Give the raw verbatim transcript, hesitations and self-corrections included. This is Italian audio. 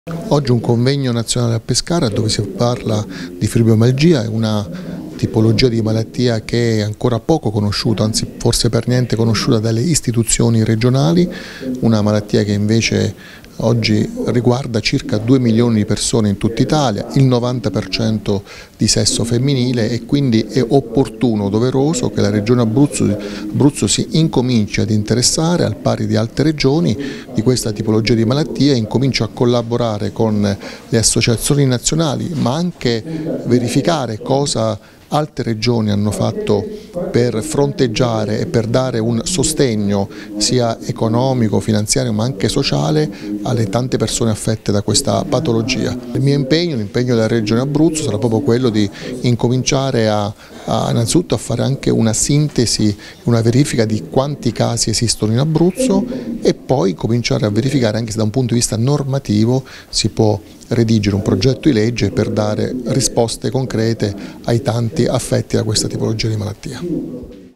Oggi un convegno nazionale a Pescara dove si parla di fibromialgia, è una tipologia di malattia che è ancora poco conosciuta, anzi forse per niente conosciuta dalle istituzioni regionali, una malattia che invece oggi riguarda circa due milioni di persone in tutta Italia, il novanta per cento di sesso femminile, e quindi è opportuno, doveroso che la Regione Abruzzo, Abruzzo si incominci ad interessare al pari di altre regioni di questa tipologia di malattia e incominci a collaborare con le associazioni nazionali, ma anche verificare cosa altre regioni hanno fatto per fronteggiare e per dare un sostegno sia economico, finanziario ma anche sociale alle tante persone affette da questa patologia. Il mio impegno, l'impegno della Regione Abruzzo sarà proprio quello di incominciare a, a innanzitutto a fare anche una sintesi, una verifica di quanti casi esistono in Abruzzo e poi cominciare a verificare anche se da un punto di vista normativo si può redigere un progetto di legge per dare risposte concrete ai tanti affetti da questa tipologia di malattia.